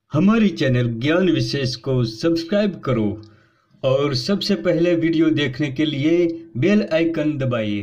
हमारी चैनल ज्ञान विशेष को सब्सक्राइब करो और सबसे पहले वीडियो देखने के लिए बेल आइकन दबाइए।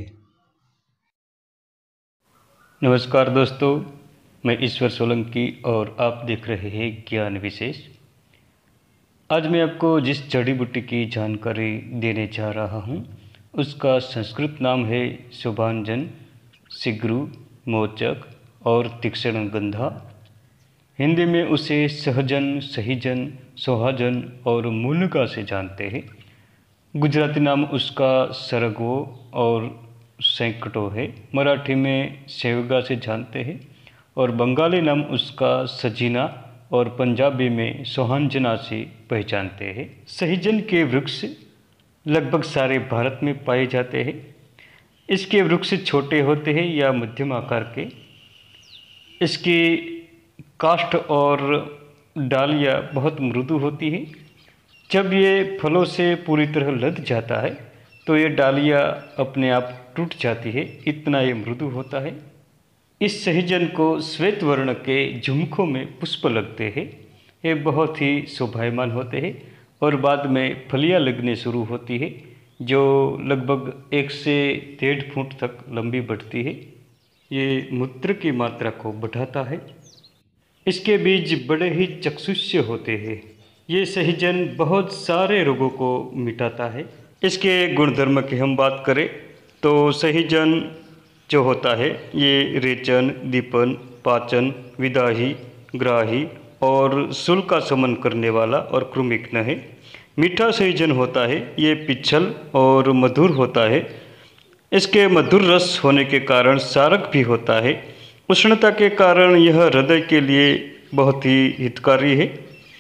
नमस्कार दोस्तों, मैं ईश्वर सोलंकी और आप देख रहे हैं ज्ञान विशेष। आज मैं आपको जिस जड़ी बूटी की जानकारी देने जा रहा हूँ उसका संस्कृत नाम है शुभांजन, सिगरू, मोचक और तीक्ष्ण गंधा। हिंदी में उसे सहजन, सहीजन, सोहाजन और मूलिका से जानते हैं। गुजराती नाम उसका सरगवो और सैंकड़ो है। मराठी में सेवगा से जानते हैं और बंगाली नाम उसका सजीना और पंजाबी में सोहांजना से पहचानते हैं। सहीजन के वृक्ष लगभग सारे भारत में पाए जाते हैं। इसके वृक्ष छोटे होते हैं या मध्यम आकार के। इसकी काष्ठ और डालियाँ बहुत मृदु होती है। जब ये फलों से पूरी तरह लद जाता है तो ये डालियाँ अपने आप टूट जाती है, इतना ये मृदु होता है। इस सहजन को श्वेत वर्ण के झुमकों में पुष्प लगते हैं। ये बहुत ही शोभायमान होते हैं और बाद में फलियाँ लगने शुरू होती है जो लगभग 1 से 1.5 फुट तक लंबी बढ़ती है। ये मूत्र की मात्रा को बढ़ाता है। इसके बीज बड़े ही चक्षुष्य होते हैं। ये सहजन बहुत सारे रोगों को मिटाता है। इसके गुणधर्म की हम बात करें तो सहजन जो होता है ये रेचन, दीपन, पाचन, विदाही, ग्राही और शूल का शमन करने वाला और कृमिघ्न है। मीठा सहजन होता है, ये पिच्छल और मधुर होता है। इसके मधुर रस होने के कारण सारक भी होता है। उष्णता के कारण यह हृदय के लिए बहुत ही हितकारी है।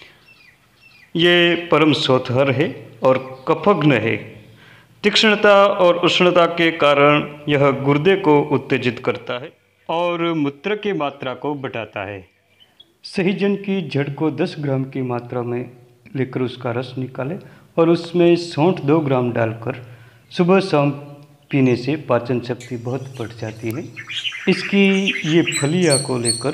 ये परम शोधहर है और कफघ्न है। तीक्ष्णता और उष्णता के कारण यह गुर्दे को उत्तेजित करता है और मूत्र की मात्रा को बढ़ाता है। सहजन की जड़ को 10 ग्राम की मात्रा में लेकर उसका रस निकालें और उसमें सौंठ 2 ग्राम डालकर सुबह शाम पीने से पाचन शक्ति बहुत बढ़ जाती है। इसकी ये फलियाँ को लेकर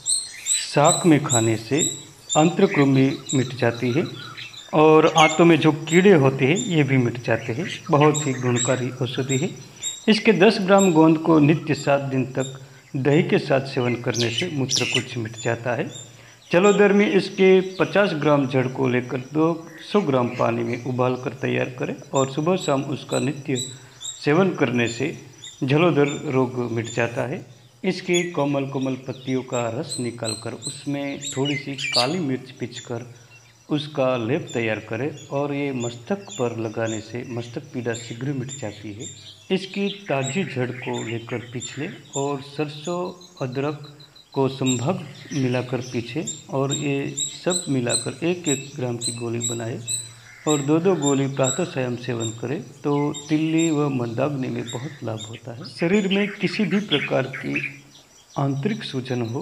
शाक में खाने से आंत्रकृमि मिट जाती है और आंतों में जो कीड़े होते हैं ये भी मिट जाते हैं। बहुत ही गुणकारी औषधि है। इसके 10 ग्राम गोंद को नित्य 7 दिन तक दही के साथ सेवन करने से मूत्र कुछ मिट जाता है। जलोदर में इसके 50 ग्राम जड़ को लेकर 200 ग्राम पानी में उबाल कर तैयार करें और सुबह शाम उसका नित्य सेवन करने से जलोदर रोग मिट जाता है। इसके कोमल कोमल पत्तियों का रस निकालकर उसमें थोड़ी सी काली मिर्च पीसकर उसका लेप तैयार करें और ये मस्तक पर लगाने से मस्तक पीड़ा शीघ्र मिट जाती है। इसकी ताज़ी जड़ को लेकर पीस लें और सरसों अदरक को संभाग मिलाकर पीछे और ये सब मिलाकर 1-1 ग्राम की गोली बनाए और 2-2 गोली प्रातः सायं सेवन करें तो तिल्ली व मंदाग्नि में बहुत लाभ होता है। शरीर में किसी भी प्रकार की आंतरिक सूजन हो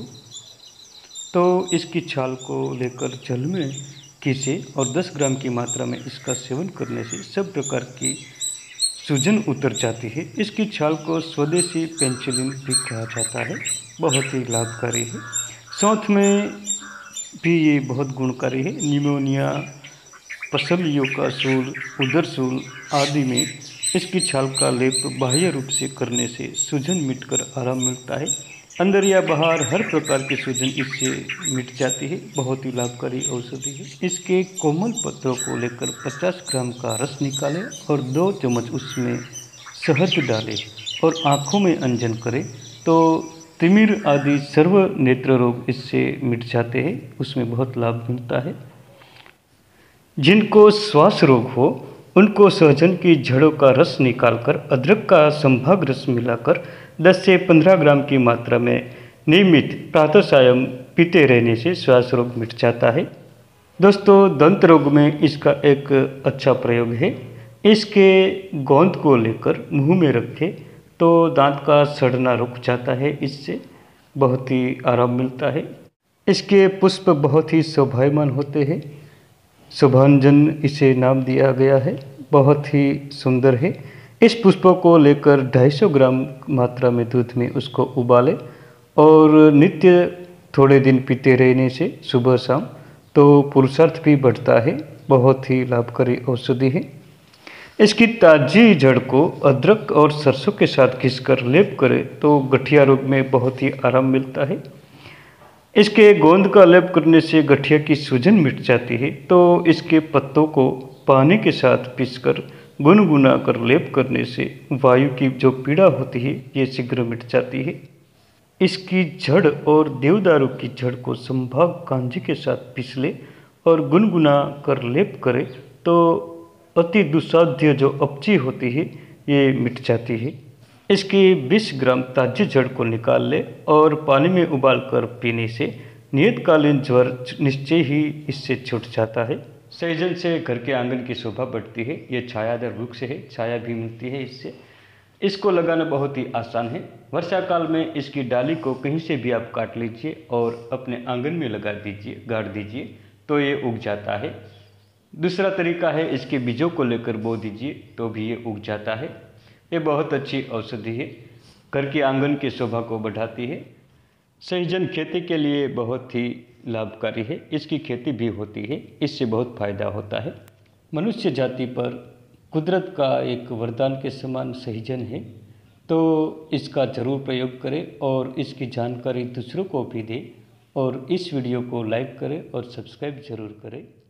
तो इसकी छाल को लेकर जल में घिसे और 10 ग्राम की मात्रा में इसका सेवन करने से सब प्रकार की सूजन उतर जाती है। इसकी छाल को स्वदेशी पेनिसिलिन भी कहा जाता है, बहुत ही लाभकारी है। सौंठ में भी ये बहुत गुणकारी है। निमोनिया, पसलियों का शूल, उदर शूल आदि में इसकी छाल का लेप बाह्य रूप से करने से सूजन मिटकर आराम मिलता है। अंदर या बाहर हर प्रकार की सूजन इससे मिट जाती है। बहुत ही लाभकारी औषधि है। इसके कोमल पत्रों को लेकर 50 ग्राम का रस निकालें और 2 चम्मच उसमें शहद डालें और आँखों में अंजन करें तो तिमिर आदि सर्व नेत्र रोग इससे मिट जाते हैं। उसमें बहुत लाभ मिलता है। जिनको श्वास रोग हो उनको सहजन की जड़ों का रस निकालकर अदरक का संभाग रस मिलाकर 10 से 15 ग्राम की मात्रा में नियमित प्रातः सायं पीते रहने से श्वास रोग मिट जाता है। दोस्तों, दंत रोग में इसका एक अच्छा प्रयोग है। इसके गोंद को लेकर मुंह में रखें तो दांत का सड़ना रुक जाता है। इससे बहुत ही आराम मिलता है। इसके पुष्प बहुत ही शोभायमान होते हैं। शुभांजन इसे नाम दिया गया है। बहुत ही सुंदर है। इस पुष्पों को लेकर 250 ग्राम मात्रा में दूध में उसको उबालें और नित्य थोड़े दिन पीते रहने से सुबह शाम तो पुरुषार्थ भी बढ़ता है। बहुत ही लाभकारी औषधि है। इसकी ताज़ी जड़ को अदरक और सरसों के साथ घिसकर लेप करें तो गठिया रोग में बहुत ही आराम मिलता है। इसके गोंद का लेप करने से गठिया की सूजन मिट जाती है। तो इसके पत्तों को पानी के साथ पीसकर गुनगुना कर लेप करने से वायु की जो पीड़ा होती है ये शीघ्र मिट जाती है। इसकी जड़ और देवदारू की जड़ को संभाग कांजी के साथ पीस ले और गुनगुना कर लेप करे तो अति दुस्साध्य जो अपची होती है ये मिट जाती है। इसकी 20 ग्राम ताज़ी जड़ को निकाल ले और पानी में उबालकर पीने से नियतकालीन ज्वर निश्चय ही इससे छूट जाता है। सहजन से घर के आंगन की शोभा बढ़ती है। ये छायादार वृक्ष है, छाया भी मिलती है इससे। इसको लगाना बहुत ही आसान है। वर्षा काल में इसकी डाली को कहीं से भी आप काट लीजिए और अपने आंगन में लगा दीजिए, गाड़ दीजिए तो ये उग जाता है। दूसरा तरीका है इसके बीजों को लेकर बो दीजिए तो भी ये उग जाता है। ये बहुत अच्छी औषधि है, घर के आंगन की शोभा को बढ़ाती है। सहजन खेती के लिए बहुत ही लाभकारी है। इसकी खेती भी होती है, इससे बहुत फायदा होता है। मनुष्य जाति पर कुदरत का एक वरदान के समान सहजन है, तो इसका ज़रूर प्रयोग करें और इसकी जानकारी दूसरों को भी दें और इस वीडियो को लाइक करें और सब्सक्राइब ज़रूर करें।